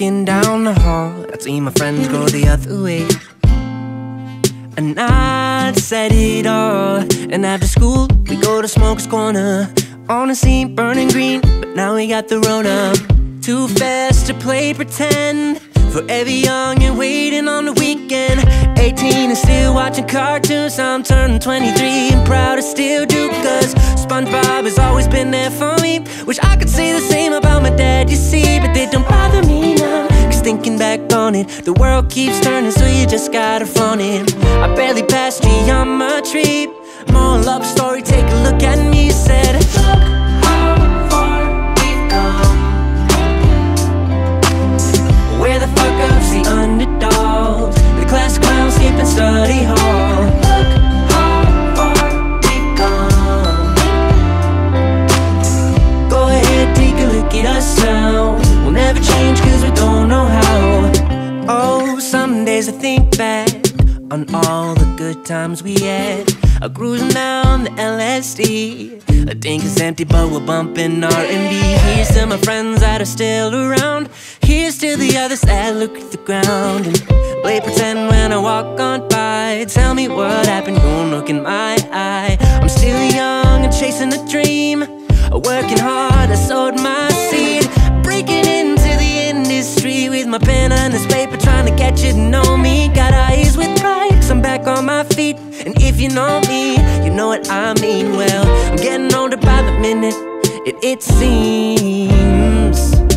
walking down the hall, I see my friends go the other way. And I'd said it all. And after school, we go to Smoke's Corner. On a scene burning green, but now we got the Rona. Too fast to play pretend. Forever young and waiting on the weekend. 18 and still watching cartoons. I'm turning 23 and proud to still do. Cause SpongeBob has always been there for me. Wish I could say the same about my dad, you see. But they don't bother me now. Cause thinking back on it, the world keeps turning, so you just gotta flaunt it. I barely passed geometry. More love story, take a look at me. Said, look how far we've come. Where the fuck up's the underdogs? The class clowns skipping study hall. Look how far we've come. Go ahead, take a look at us now. We'll never change cause we don't know how. Oh, some days I think back on all the good times we had. Cruising down the LSD. I think it's empty but we're bumping R&B. Here's to my friends that are still around. Here's to the others that look at the ground and play pretend when I walk on by. Tell me what happened, don't look in my eye. I'm still young and chasing a dream. Working hard, I sowed my seed. Breaking into the industry with my pen and this paper, trying to get you to know me. Got eyes with pride, cause I'm back on my feet. And if you know me, you know what I mean. Well, I'm getting older by the minute, it seems.